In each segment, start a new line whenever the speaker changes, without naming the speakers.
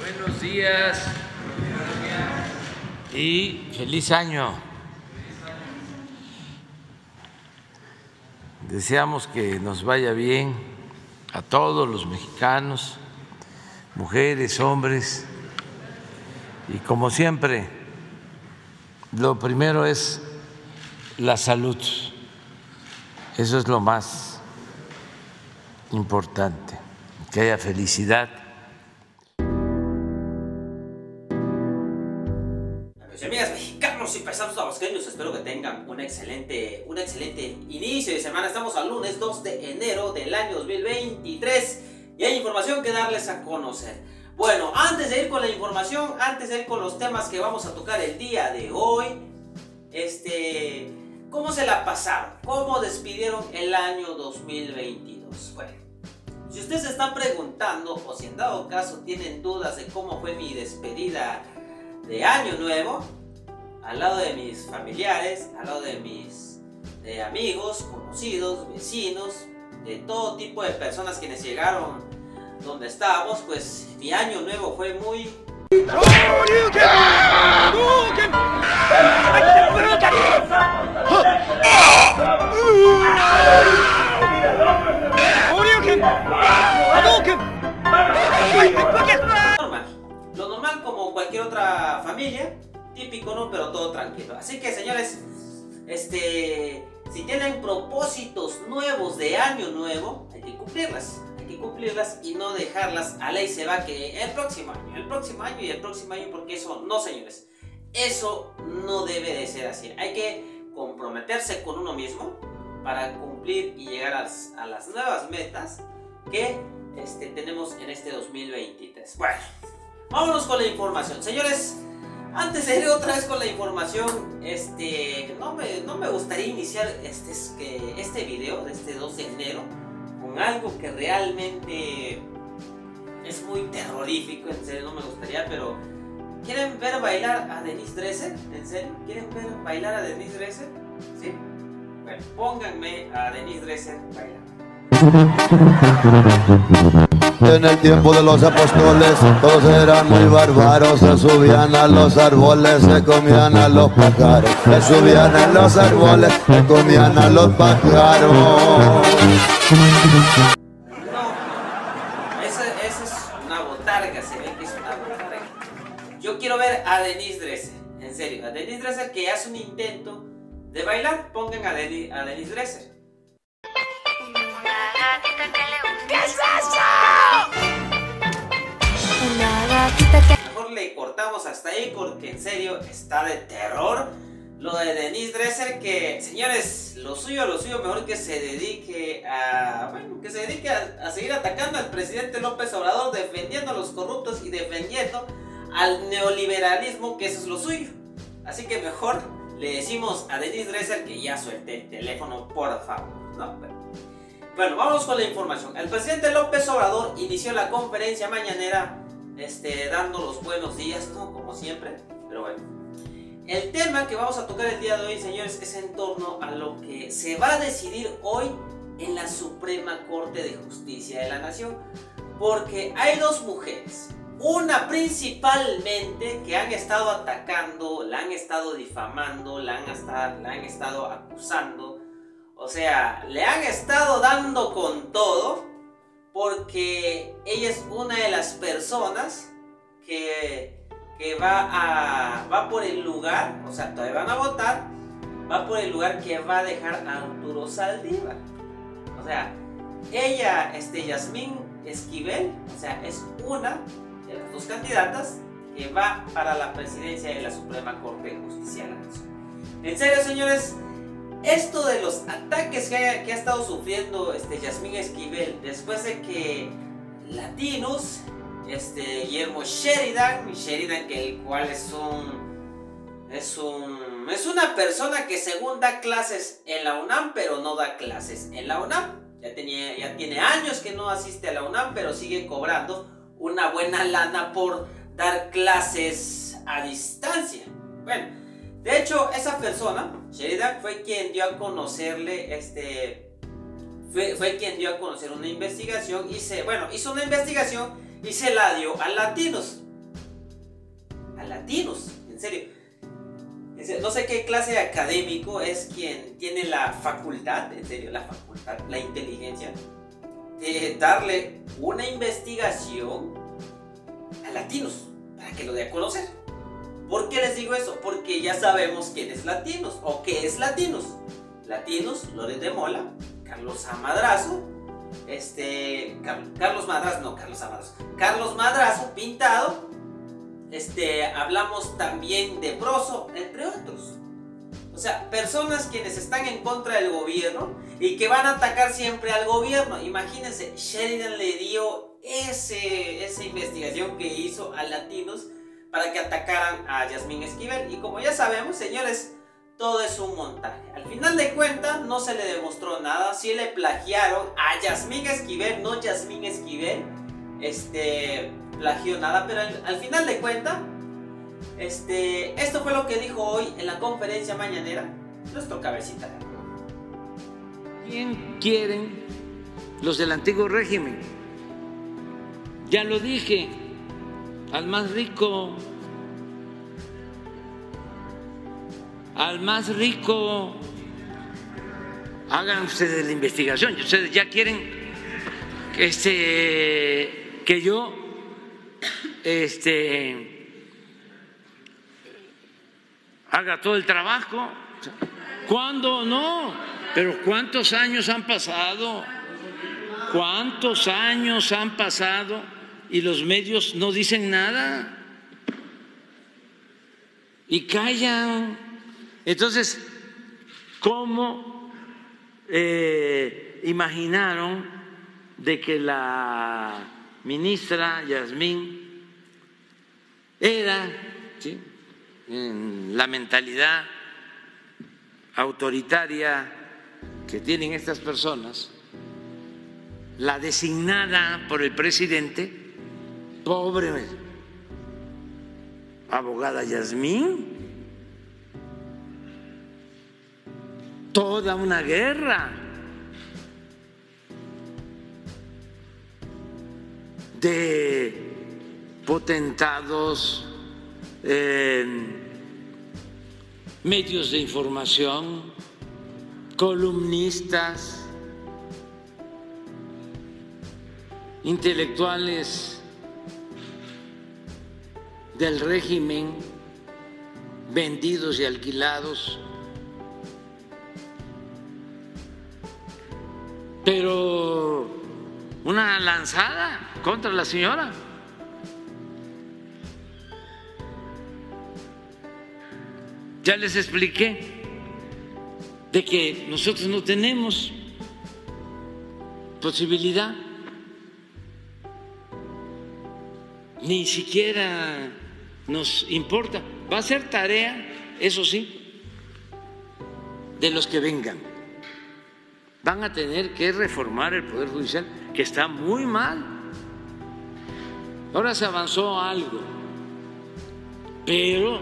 Buenos días y feliz año. Deseamos que nos vaya bien a todos los mexicanos, mujeres, hombres, y como siempre, lo primero es la salud. Eso es lo más importante, que haya felicidad.
Amigas mexicanos y paisanos tabasqueños, espero que tengan un excelente inicio de semana. Estamos al lunes 2 de enero del año 2023 y hay información que darles a conocer. Bueno, antes de ir con la información, antes de ir con los temas que vamos a tocar el día de hoy, ¿cómo se la pasaron? ¿Cómo despidieron el año 2022? Bueno, si ustedes se están preguntando o si en dado caso tienen dudas de cómo fue mi despedida de año nuevo, al lado de mis familiares, al lado de mis amigos, conocidos, vecinos, de todo tipo de personas quienes llegaron donde estábamos, pues mi año nuevo fue muy... normal, lo normal como cualquier otra familia, típico, ¿no? Pero todo tranquilo. Así que, señores, si tienen propósitos nuevos de año nuevo, hay que cumplirlas y no dejarlas a ley se va que el próximo año y el próximo año, porque eso no, señores, eso no debe de ser así. Hay que comprometerse con uno mismo para cumplir y llegar a las nuevas metas que tenemos en este 2023. Bueno, vámonos con la información, señores. Antes de ir otra vez con la información, no me gustaría iniciar este video de este 2 de enero con algo que realmente es muy terrorífico. En serio, no me gustaría, pero ¿quieren ver bailar a Denise Dresser? ¿En serio? ¿Quieren ver bailar a Denise Dresser? ¿Sí? Bueno, pónganme a Denise Dresser bailando.
En el tiempo de los apóstoles todos eran muy bárbaros, se subían a los árboles, se comían a los pájaros, se subían a los árboles, se comían a los pájaros.
No, esa es una botarga, se ve que es una botarga. Yo quiero ver a Denise Dresser, en serio, a Denise Dresser que hace un intento de bailar. Pongan a Denise Dresser.
¿Qué es eso?
Mejor le cortamos hasta ahí porque en serio está de terror lo de Denise Dresser, que, señores, lo suyo mejor que se dedique a seguir atacando al presidente López Obrador, defendiendo a los corruptos y defendiendo al neoliberalismo, que eso es lo suyo. Así que mejor le decimos a Denise Dresser que ya suelte el teléfono, por favor, ¿no? Bueno, vamos con la información. El presidente López Obrador inició la conferencia mañanera dando los buenos días, ¿no? Como siempre, pero bueno. El tema que vamos a tocar el día de hoy, señores, es en torno a lo que se va a decidir hoy en la Suprema Corte de Justicia de la Nación. Porque hay dos mujeres, una principalmente que han estado atacando, la han estado difamando, la han estado acusando. O sea, le han estado dando con todo porque ella es una de las personas que va por el lugar, o sea, todavía van a votar, va por el lugar que va a dejar a Arturo Saldívar. O sea, ella, Yasmín Esquivel, o sea, es una de las dos candidatas que va para la presidencia de la Suprema Corte de Justicia de la Nación. En serio, señores, esto de los ataques que ha estado sufriendo Yasmín Esquivel después de que Latinos, Guillermo Sheridan, que el cual es una persona que según da clases en la UNAM, pero no da clases en la UNAM. Ya tiene años que no asiste a la UNAM, pero sigue cobrando una buena lana por dar clases a distancia. Bueno, de hecho, esa persona, Sheridan, fue quien dio a conocerle fue quien dio a conocer una investigación. Hizo una investigación y se la dio a Latinos. latinos, en serio. No sé qué clase de académico es quien tiene la facultad, en serio, la facultad, la inteligencia de darle una investigación a latinos para que lo dé a conocer. ¿Por qué les digo eso? Porque ya sabemos quién es Latinos o qué es Latinos. Latinos, Loret de Mola, Carlos A. Madrazo, Carlos Madrazo, Pintado, hablamos también de Broso, entre otros. O sea, personas quienes están en contra del gobierno y que van a atacar siempre al gobierno. Imagínense, Sheridan le dio esa investigación que hizo a Latinos para que atacaran a Yasmín Esquivel. Y como ya sabemos, señores, todo es un montaje. Al final de cuentas, no se le demostró nada. Sí le plagiaron a Yasmín Esquivel, no Yasmín Esquivel plagió nada, pero al final de cuentas, esto fue lo que dijo hoy en la conferencia mañanera nuestro cabecita.
¿Quién quieren los del antiguo régimen? Ya lo dije, al más rico. Al más rico. Hagan ustedes la investigación. Y ustedes ya quieren que yo haga todo el trabajo. ¿Cuándo? No. Pero ¿cuántos años han pasado? ¿Cuántos años han pasado y los medios no dicen nada? Y callan. Entonces, ¿cómo imaginaron de que la ministra Yasmín era, ¿sí?, en la mentalidad autoritaria que tienen estas personas, la designada por el presidente, pobre abogada Yasmín, toda una guerra de potentados, medios de información, columnistas, intelectuales del régimen, vendidos y alquilados. Pero una lanzada contra la señora. Ya les expliqué de que nosotros no tenemos posibilidad, ni siquiera nos importa. Va a ser tarea, eso sí, de los que vengan. Van a tener que reformar el Poder Judicial, que está muy mal. Ahora se avanzó algo, pero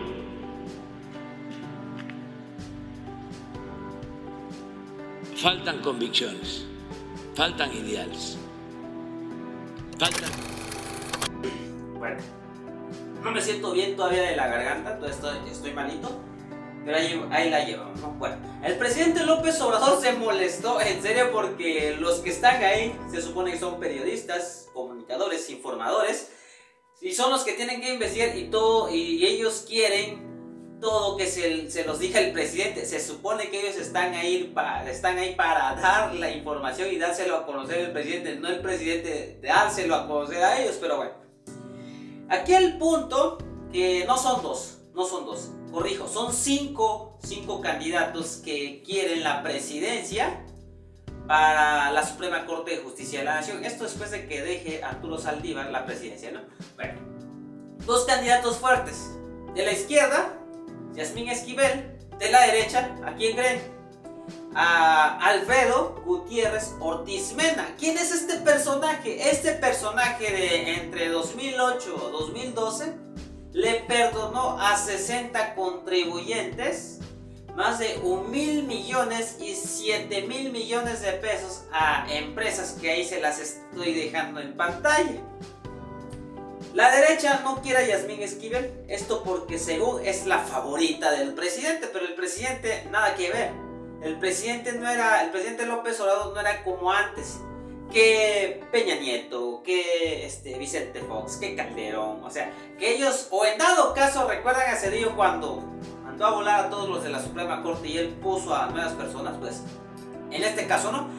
faltan convicciones, faltan ideales, faltan...
Bueno, no me siento bien todavía de la garganta, estoy malito, pero ahí la llevamos, ¿no? Bueno, el presidente López Obrador se molestó, en serio, porque los que están ahí se supone que son periodistas, comunicadores, informadores, y son los que tienen que investigar y todo, y ellos quieren todo que se los diga el presidente. Se supone que ellos están ahí para dar la información y dárselo a conocer al presidente, no el presidente dárselo a conocer a ellos. Pero bueno, aquí el punto que no son dos, corrijo, son cinco candidatos que quieren la presidencia para la Suprema Corte de Justicia de la Nación. Esto después de que deje Arturo Saldívar la presidencia, ¿no? Bueno, dos candidatos fuertes. De la izquierda, Yasmín Esquivel. De la derecha, ¿a quién creen? A Alfredo Gutiérrez Ortiz Mena. ¿Quién es este personaje? Este personaje de entre 2008 y 2012 le perdonó a 60 contribuyentes más de 1,000 millones y 7,000 millones de pesos a empresas que ahí se las estoy dejando en pantalla. La derecha no quiere a Yasmín Esquivel, esto porque según es la favorita del presidente, pero el presidente nada que ver. El presidente López Obrador no era como antes, que Peña Nieto, que Vicente Fox, que Calderón, o sea, que ellos, o en dado caso, recuerdan a Cedillo cuando mandó a volar a todos los de la Suprema Corte y él puso a nuevas personas, pues en este caso no.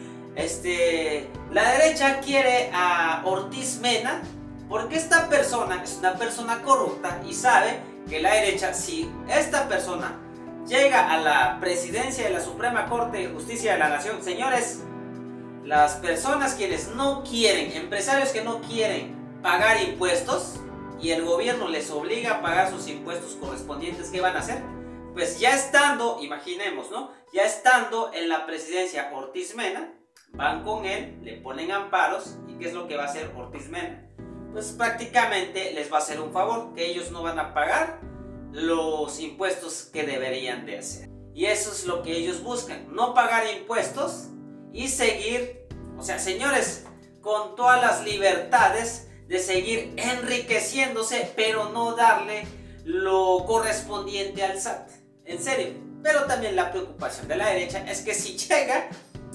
La derecha quiere a Ortiz Mena porque esta persona es una persona corrupta y sabe que la derecha, si esta persona llega a la presidencia de la Suprema Corte de Justicia de la Nación, señores, las personas quienes no quieren, empresarios que no quieren pagar impuestos y el gobierno les obliga a pagar sus impuestos correspondientes, ¿qué van a hacer? Pues ya estando, imaginemos, ¿no? Ya estando en la presidencia Ortiz Mena, van con él, le ponen amparos y ¿qué es lo que va a hacer Ortiz Mena? Pues prácticamente les va a hacer un favor, que ellos no van a pagar los impuestos que deberían de hacer. Y eso es lo que ellos buscan, no pagar impuestos y seguir, o sea, señores, con todas las libertades de seguir enriqueciéndose, pero no darle lo correspondiente al SAT. En serio. Pero también la preocupación de la derecha es que si llega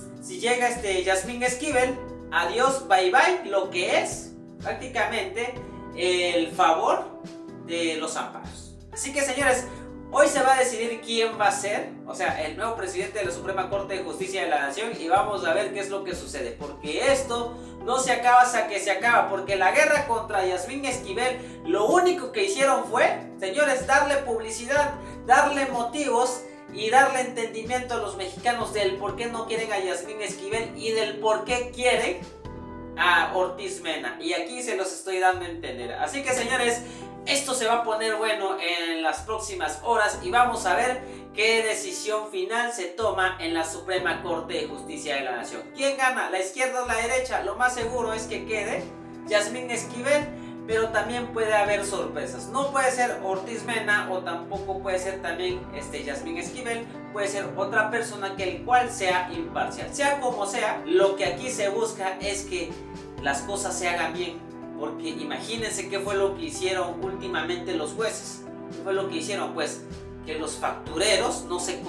Yasmín Esquivel, adiós, bye bye, lo que es prácticamente el favor de los amparos. Así que, señores, hoy se va a decidir quién va a ser, o sea, el nuevo presidente de la Suprema Corte de Justicia de la Nación, y vamos a ver qué es lo que sucede, porque esto no se acaba hasta que se acaba, porque la guerra contra Yasmín Esquivel, lo único que hicieron fue, señores, darle publicidad, darle motivos y darle entendimiento a los mexicanos del por qué no quieren a Yasmín Esquivel y del por qué quieren a Ortiz Mena. Y aquí se los estoy dando a entender. Así que, señores, esto se va a poner bueno en las próximas horas y vamos a ver qué decisión final se toma en la Suprema Corte de Justicia de la Nación. ¿Quién gana? ¿La izquierda o la derecha? Lo más seguro es que quede Yasmín Esquivel, pero también puede haber sorpresas. No puede ser Ortiz Mena o tampoco puede ser también Yasmín Esquivel. Puede ser otra persona que el cual sea imparcial. Sea como sea, lo que aquí se busca es que las cosas se hagan bien. Porque imagínense qué fue lo que hicieron últimamente los jueces. ¿Qué fue lo que hicieron? Pues que los factureros no se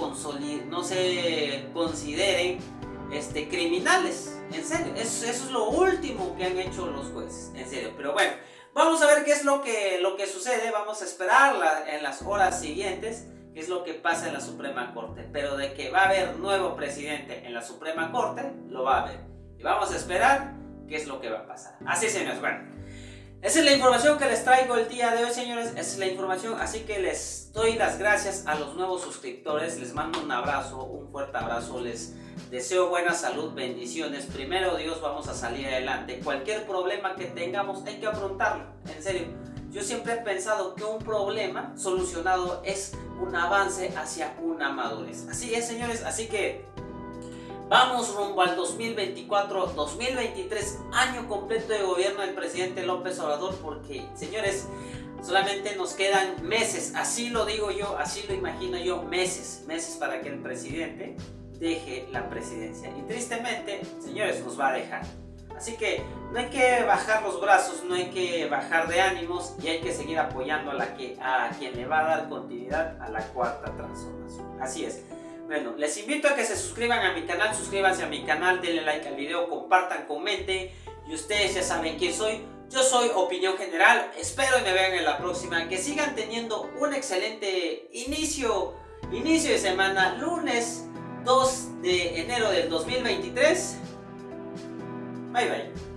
consideren criminales. En serio, eso es lo último que han hecho los jueces. En serio, pero bueno, vamos a ver qué es lo que sucede. Vamos a esperar en las horas siguientes qué es lo que pasa en la Suprema Corte. Pero de que va a haber nuevo presidente en la Suprema Corte, lo va a haber. Y vamos a esperar qué es lo que va a pasar. Así, señores, bueno. Esa es la información que les traigo el día de hoy, señores. Esa es la información, así que les doy las gracias a los nuevos suscriptores. Les mando un abrazo, un fuerte abrazo. Les deseo buena salud, bendiciones. Primero Dios, vamos a salir adelante. Cualquier problema que tengamos hay que afrontarlo, en serio. Yo siempre he pensado que un problema solucionado es un avance hacia una madurez. Así es, señores, así que vamos rumbo al 2024, 2023, año completo de gobierno del presidente López Obrador, porque, señores, solamente nos quedan meses, así lo digo yo, así lo imagino yo, meses para que el presidente deje la presidencia. Y tristemente, señores, nos va a dejar. Así que no hay que bajar los brazos, no hay que bajar de ánimos y hay que seguir apoyando a quien le va a dar continuidad a la cuarta transformación. Así es. Bueno, les invito a que se suscriban a mi canal, suscríbanse a mi canal, denle like al video, compartan, comenten. Y ustedes ya saben quién soy. Yo soy Opinión General. Espero y me vean en la próxima. Que sigan teniendo un excelente inicio de semana. Lunes 2 de enero del 2023. Bye bye.